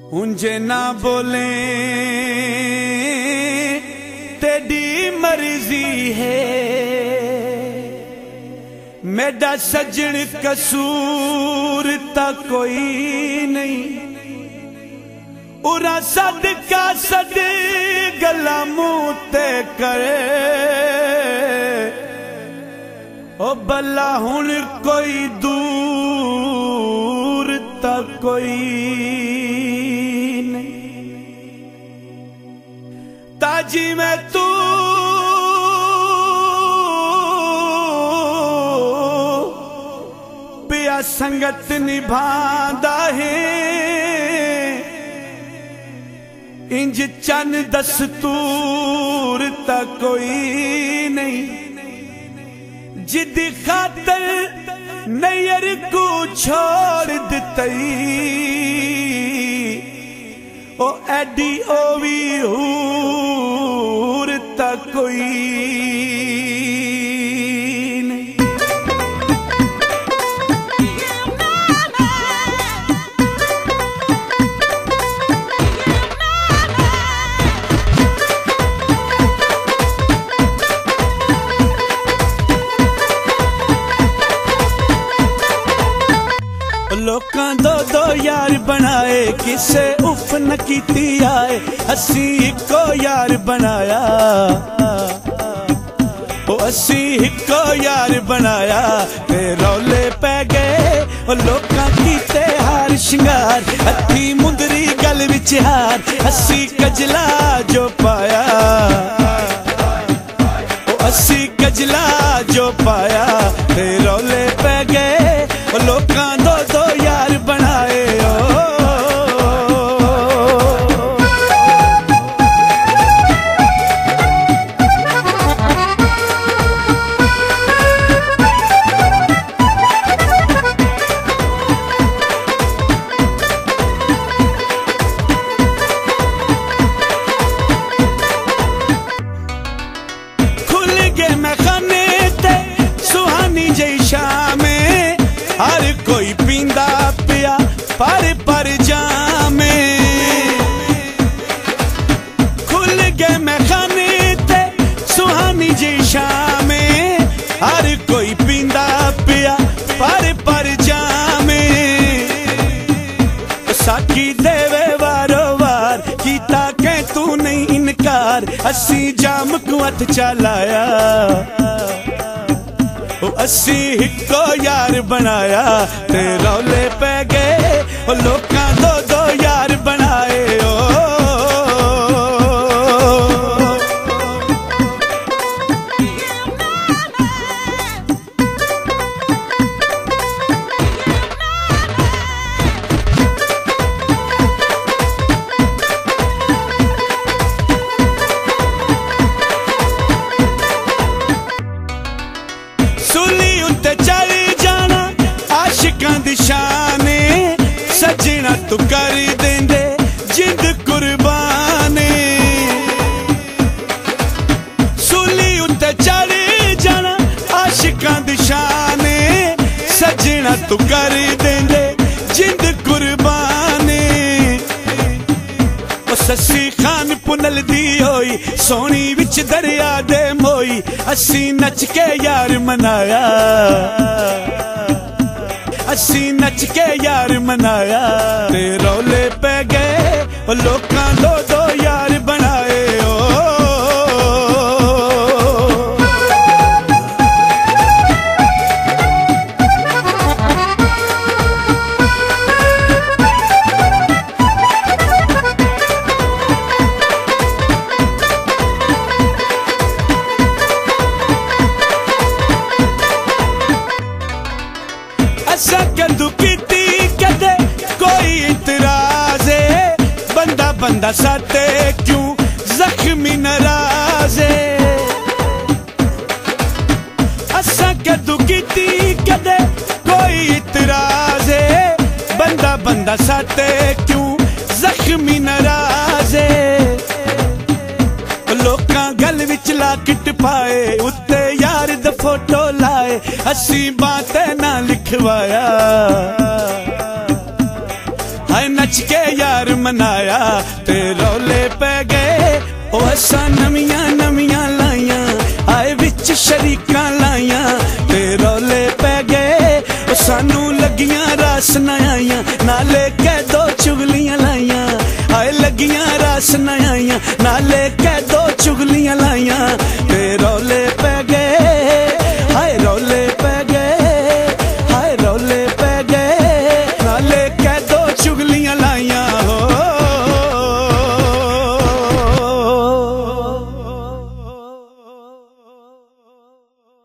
उंजे ना बोले तेरी मर्जी है, मेरा सजन कसूर ता कोई नहीं। उरा सद का सद गला मुंह ते करे, ओ बला हुन कोई दूर ता कोई नहीं। ताजी मैं तू पिया संगत निभांदा है, इंज चन दस्तूर ता कोई नहीं। जिद खातर नैयर को छोड़ दितई, ओ एडी ओवी हूर ता कोई नहीं। लोकां दो दो यार बनाए, किसे उफ न कीती आए, असी इको यार बनाया। ओ असी इको यार बनाया, ते रौले पै गए ओ लोकां कीते हार शिंगार। हथी मुंदरी गल विच हार, असी कजला जो पाया। ओ असी कजला जो पाया, ते रौले पै गए ओ लोकां दो दो यार बनाए। ओ खुल गए मैं खाने ते सुहानी जई शामें, हर कोई पींदा पिया पर जामे। खुल गए मैं खाने ते सुहानी जी शामें, हर कोई पींदा पिया पर जामे। साकी देवे वारो वार, कीता के तू नहीं इनकार, असी जाम को हथ चलाया। ओ असी हिको यार बनाया, ते रौले पै गए ओ लोकां दो दो यार बनाए। ओ सुली उत्ते चली जाना आशिकां दी शाने, सजना तू कर देंदे जिंद कुर्बाने। सुली उत्ते चली जाना आशिकां दी शाने, सजना तू कर देंदे जिंद कुर्बाने। ओ सस्सी खान पुनल दी होई, सोनी विच दरिया दे मोई, असी नच के यार मनाया। असी नच के यार मनाया, ते रौले पै गए ओ लोकां दो दो यार बनाए। ओ असा कदू कीती कदे कोई इतराज़े, बंदा बंदा साते क्यों जख्मी नाराज़े। असा कदू कीती कदे कोई इतराज़े, बंदा बंदा साते क्यों जख्मी नाराज़े। लोकां गल विच लाकिट पाए, उत्ते यार दा फोटो लाए, असी बातें ना लिखवाया। हाय नच के यार मनाया ते रौले पै गए। ओ असां नवियां नवियां लाइयां आए विच शरीकां लाइयां ते रौले पै गए। ओ सानू लगियां रास न आइयां नाले कै दो चुगलियां लाइयां आए लगियां रास न आइयां नाले